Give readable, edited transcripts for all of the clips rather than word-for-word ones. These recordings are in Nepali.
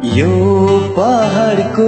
यो पहाडको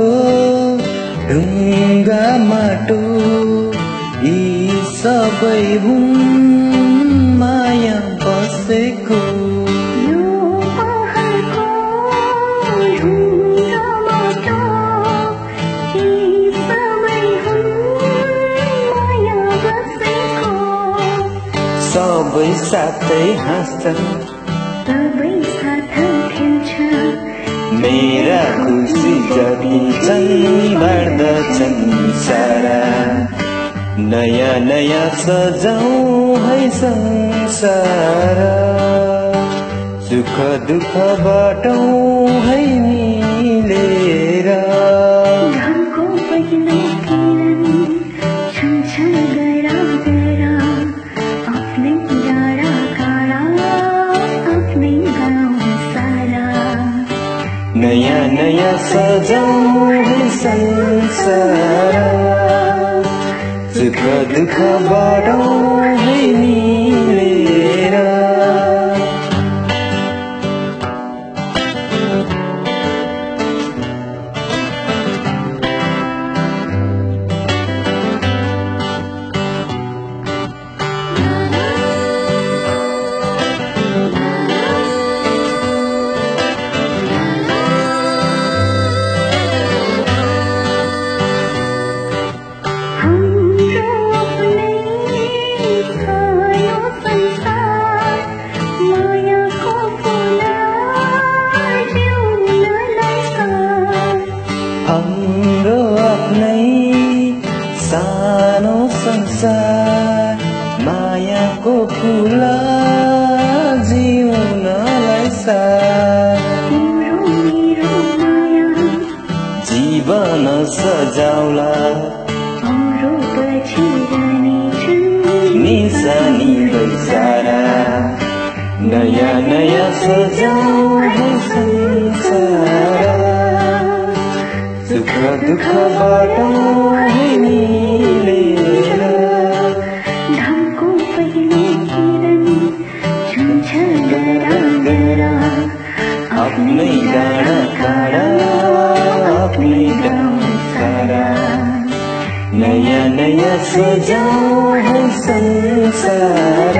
ढुङ्गा माटो यी सबै हुन् माया बसेको। यो पहाडको ढुङ्गा माटो यी सबै हुन् माया बसेको। सबै साथै हाँस्छन्, सबै साथ खेल्छन्, मेरा खुसी जति छन् बाँड्दछन् सारा। नयाँ नयाँ सजाऊ है संसार, सुख दुःख बाटौँ है मिलेर। घरको पहिलो किरण छुन्छ गएर आफ्नै डाँडा काँडा आफ्नै गाउँ सारा। नयाँ नयाँ सजाऊ है संसार, सुख दुःख बाटौँ है मिलेर। हाम्रो आफ्नै सानो संसार, मायाको फुल जिउनलाई साथ। जीवन सजाउला निशानी सारा। नयाँ नयाँ सजाऊ है संसार, सुख दुःख बाटौँ है मिलेर। घरको पहिलो किरण छुन्छ गएर आफ्नै डाँडा काँडा आफ्नै गाउँ सारा। नयाँ नयाँ सजाऊ है संसार,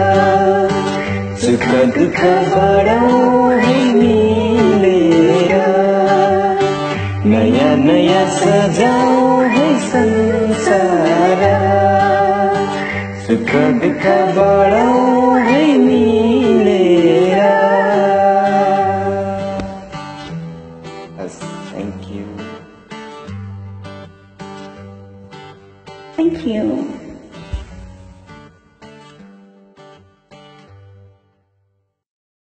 सुख दुःख बाटौँ है मिलेर। नयाँ नयाँ सजाऊ है संसार, सुख दुःख बाटौँ है मिलेर। Thank you. Thank you.